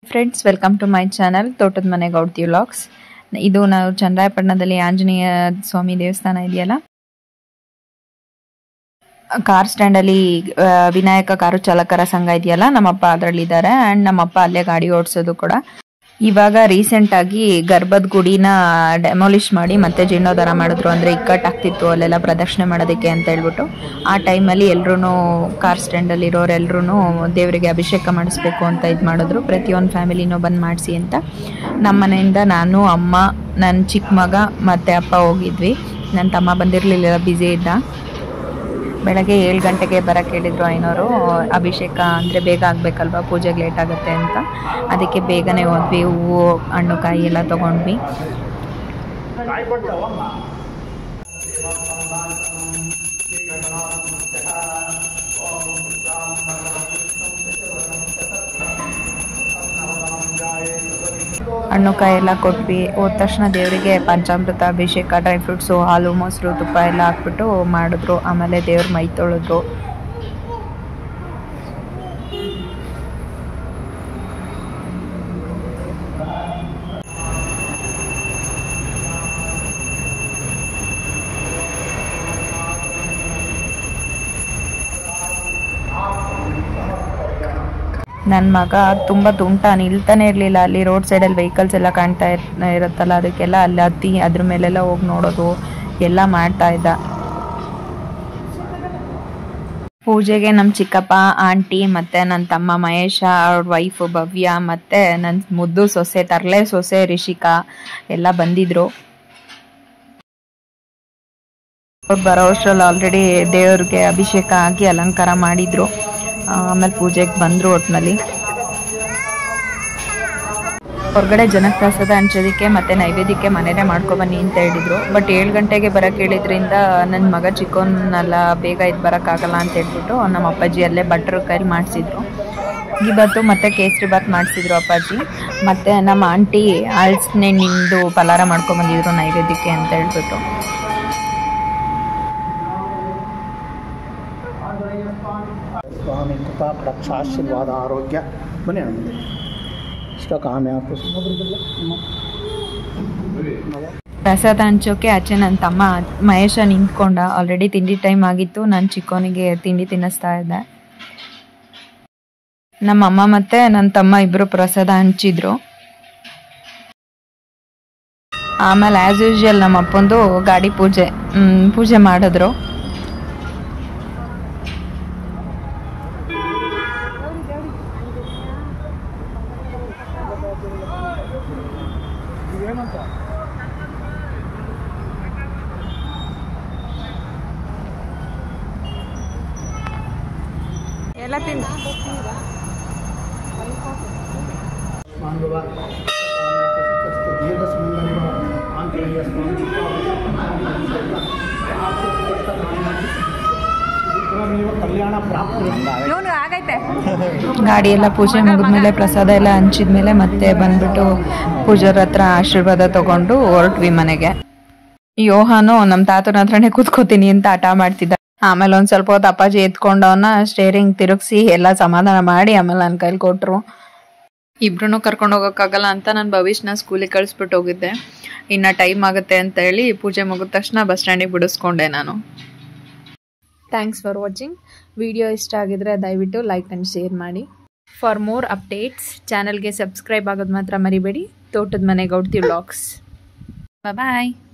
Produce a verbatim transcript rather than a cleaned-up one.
Friends, welcome to my channel ತೋಟದ ಮನೆ ಗೌಡ್ತಿ vlogs. ಇದು ನಾವು ಚನ್ನರಾಯಪಟ್ಟಣದಲ್ಲಿ ಆಂಜನೇಯ ಸ್ವಾಮಿ ದೇವಸ್ಥಾನ ಇದೆಯಲ್ಲ, ಕಾರ್ ಸ್ಟ್ಯಾಂಡಲ್ಲಿ ವಿನಾಯಕ ಕಾರು ಚಾಲಕರ ಸಂಘ ಇದೆಯಲ್ಲ, ನಮ್ಮಪ್ಪ ಅದರಲ್ಲಿ ಇದ್ದಾರೆ. ಆ್ಯಂಡ್ ನಮ್ಮಪ್ಪ ಅಲ್ಲೇ ಗಾಡಿ ಓಡಿಸೋದು ಕೂಡ. ಇವಾಗ ರೀಸೆಂಟ್ ಆಗಿ ಗರ್ಭದ ಗುಡಿನ ಡೆಮಾಲಿಷ್ ಮಾಡಿ ಮತ್ತೆ ಜೀರ್ಣೋದ್ಧಾರ ಮಾಡಿದ್ರು. ಅಂದರೆ ಇಕ್ಕಟ್ಟಾಗ್ತಿತ್ತು ಅಲ್ಲೆಲ್ಲ ಪ್ರದಕ್ಷಿಣೆ ಮಾಡೋದಕ್ಕೆ ಅಂತ ಹೇಳ್ಬಿಟ್ಟು ಆ ಟೈಮಲ್ಲಿ ಎಲ್ಲರೂ ಕಾರ್ ಸ್ಟ್ಯಾಂಡಲ್ಲಿ ಇರೋರೆಲ್ಲರೂ ದೇವರಿಗೆ ಅಭಿಷೇಕ ಮಾಡಿಸ್ಬೇಕು ಅಂತ ಇದು ಮಾಡಿದ್ರು. ಪ್ರತಿಯೊಂದು ಫ್ಯಾಮಿಲಿನೂ ಬಂದು ಮಾಡಿಸಿ ಅಂತ ನಮ್ಮ ಮನೆಯಿಂದ ನಾನು, ಅಮ್ಮ, ನನ್ನ ಚಿಕ್ಕ ಮಗ ಮತ್ತು ಅಪ್ಪ ಹೋಗಿದ್ವಿ. ನನ್ನ ತಮ್ಮ ಬಂದಿರಲಿಲ್ಲ, ಬ್ಯುಸಿ ಇದ್ದ. ಬೆಳಗ್ಗೆ ಏಳು ಗಂಟೆಗೆ ಬರೋಕ್ಕೆ ಹೇಳಿದ್ರು ಐನೋರು. ಅಭಿಷೇಕ ಅಂದರೆ ಬೇಗ ಆಗಬೇಕಲ್ವ, ಪೂಜೆಗೆ ಲೇಟ್ ಆಗುತ್ತೆ ಅಂತ. ಅದಕ್ಕೆ ಬೇಗನೆ ಹೋದ್ವಿ. ಹೂವು, ಹಣ್ಣು, ಕಾಯಿ ಎಲ್ಲ ತೊಗೊಂಡ್ವಿ. ಹಣ್ಣು ಕಾಯಿ ಎಲ್ಲ ಕೊಟ್ವಿ. ಹೋದ ತಕ್ಷಣ ದೇವರಿಗೆ ಪಂಚಾಮೃತ ಅಭಿಷೇಕ, ಡ್ರೈ ಫ್ರೂಟ್ಸು, ಹಾಲು, ಮೊಸರು, ತುಪ್ಪ ಎಲ್ಲ ಹಾಕ್ಬಿಟ್ಟು ಮಾಡಿದ್ರು. ಆಮೇಲೆ ದೇವ್ರ ಮೈ ತೊಳೆದ್ರು. ನನ್ನ ಮಗ ತುಂಬ ತುಂಟ, ನಿಲ್ತಾನೆ ಇರಲಿಲ್ಲ. ಅಲ್ಲಿ ರೋಡ್ ಸೈಡಲ್ಲಿ ವೆಹಿಕಲ್ಸ್ ಎಲ್ಲ ಕಾಣ್ತಾ ಇರುತ್ತಲ್ಲ, ಅದಕ್ಕೆಲ್ಲ ಅಲ್ಲಿ ಹತ್ತಿ ಅದ್ರ ಮೇಲೆಲ್ಲ ಹೋಗಿ ನೋಡೋದು ಎಲ್ಲ ಮಾಡ್ತಾ ಇದ್ದ. ಪೂಜೆಗೆ ನಮ್ಮ ಚಿಕ್ಕಪ್ಪ, ಆಂಟಿ ಮತ್ತು ನನ್ನ ತಮ್ಮ ಮಹೇಶ, ಅವ್ರ ವೈಫು ಭವ್ಯ ಮತ್ತು ನನ್ನ ಮುದ್ದು ಸೊಸೆ, ತರಲೆ ಸೊಸೆ ರಿಷಿಕಾ ಎಲ್ಲ ಬಂದಿದ್ರು. ಅವ್ರು ಬರೋ ಅಷ್ಟರಲ್ಲಿ ಆಲ್ರೆಡಿ ದೇವ್ರಿಗೆ ಅಭಿಷೇಕ ಆಗಿ ಅಲಂಕಾರ ಮಾಡಿದ್ರು. ಆಮೇಲೆ ಪೂಜೆಗೆ ಬಂದರು. ಒಟ್ಟಿನಲ್ಲಿ ಹೊರಗಡೆ ಜನಕ್ಕೆ ಪ್ರಸಾದ ಹಂಚೋದಕ್ಕೆ ಮತ್ತು ನೈವೇದ್ಯಕ್ಕೆ ಮನೆಯೇ ಮಾಡ್ಕೊಬನ್ನಿ ಅಂತ ಹೇಳಿದರು. ಬಟ್ ಏಳು ಗಂಟೆಗೆ ಬರೋಕ್ಕೆ ಹೇಳಿದ್ರಿಂದ ನನ್ನ ಮಗ ಚಿಕ್ಕವನ್ನೆಲ್ಲ ಬೇಗ ಇದು ಬರೋಕ್ಕಾಗಲ್ಲ ಅಂತ ಹೇಳ್ಬಿಟ್ಟು ನಮ್ಮ ಅಪ್ಪಾಜಿ ಅಲ್ಲೇ ಭಟ್ರ ಕೈಲಿ ಮಾಡಿಸಿದ್ರು. ಇವತ್ತು ಮತ್ತು ಕೇಸರಿ ಬಾತ್ ಮಾಡಿಸಿದ್ರು ಅಪ್ಪಾಜಿ. ಮತ್ತು ನಮ್ಮ ಆಂಟಿ ಹಲಸಿನಹಣ್ಣಿಂದು ಪಲಾರ ಮಾಡ್ಕೊಂಬಂದಿದ್ರು ನೈವೇದ್ಯಕ್ಕೆ ಅಂತ ಹೇಳ್ಬಿಟ್ಟು. ಸ್ವಾಮಿ ಕೃಪಾ ಕಟಾಕ್ಷ ಆಶೀರ್ವಾದ ಆರೋಗ್ಯ ಬನ್ನಿ ನಮ್ಮದು ಇಷ್ಟ ಕಾಮ್ಯ ಸಮುದ್ರದಲ್ಲ. ಪ್ರಸಾದ ಹಂಚೋಕೆ ಆಚೆ ನನ್ನ ತಮ್ಮ ಮಹೇಶ ನಿಂತ್ಕೊಂಡ. ಆಲ್ರೆಡಿ ತಿಂಡಿ ಟೈಮ್ ಆಗಿತ್ತು. ನಾನು ಚಿಕ್ಕವನಿಗೆ ತಿಂಡಿ ತಿನ್ನಿಸ್ತಾ ಇದ್ದೆ. ನಮ್ಮಮ್ಮ ಮತ್ತು ನನ್ನ ತಮ್ಮ ಇಬ್ಬರು ಪ್ರಸಾದ ಹಂಚಿದ್ರು. ಆಮೇಲೆ ಆ್ಯಸ್ ಯೂಶ್ವಲ್ ನಮ್ಮ ಅಪ್ಪಂದು ಗಾಡಿ ಪೂಜೆ ಪೂಜೆ ಮಾಡಿದ್ರು. ಎಲ್ಲ ತಿಂದ ಗಾಡಿ ಎಲ್ಲ ಪೂಜೆ ಮುಗಿದ್ಮೇಲೆ ಪ್ರಸಾದ ಎಲ್ಲ ಹಂಚಿದ್ಮೇಲೆ ಮತ್ತೆ ಬಂದ್ಬಿಟ್ಟು ಪೂಜಾರ ಹತ್ರ ಆಶೀರ್ವಾದ ತಗೊಂಡು ಹೊರಟ್ವಿ ಮನೆಗೆ. ಯೋಹಾನು ನಮ್ಮ ತಾತನ ಹತ್ರನೇ ಕೂತ್ಕೋತೀನಿ ಅಂತ ಹಠ ಮಾಡ್ತಿದ್ದ. ಆಮೇಲೆ ಒಂದ್ ಸ್ವಲ್ಪ ಹೊತ್ತು ಅಪ್ಪಾಜಿ ಎತ್ಕೊಂಡವನ್ನ ಸ್ಟೇರಿಂಗ್ ತಿರುಗಿಸಿ ಎಲ್ಲ ಸಮಾಧಾನ ಮಾಡಿ ಆಮೇಲೆ ನನ್ನ ಕೈಲಿ ಕೊಟ್ರು. ಇಬ್ರು ಕರ್ಕೊಂಡು ಹೋಗೋಕ್ಕಾಗಲ್ಲ ಅಂತ ನಾನು ಭವಿಷ್ಯನ ಸ್ಕೂಲಿಗೆ ಕಳಿಸ್ಬಿಟ್ಟು ಹೋಗಿದ್ದೆ. ಇನ್ನು ಟೈಮ್ ಆಗುತ್ತೆ ಅಂತ ಹೇಳಿ ಪೂಜೆ ಮುಗಿದ ತಕ್ಷಣ ಬಸ್ ಸ್ಟ್ಯಾಂಡಿಗೆ ಬಿಡಿಸ್ಕೊಂಡೆ ನಾನು. Thanks for watching. ವಿಡಿಯೋ ಇಷ್ಟ ಆಗಿದ್ರೆ ದಯವಿಟ್ಟು ಲೈಕ್ ಆ್ಯಂಡ್ ಶೇರ್ ಮಾಡಿ. ಫಾರ್ ಮೋರ್ ಅಪ್ಡೇಟ್ಸ್ ಚಾನಲ್ಗೆ ಸಬ್ಸ್ಕ್ರೈಬ್ ಆಗೋದು ಮಾತ್ರ ಮರಿಬೇಡಿ. ತೋಟದ ಮನೆ ಗೌಡ್ತಿ ವ್ಲಾಗ್ಸ್. ಬಾಯ್.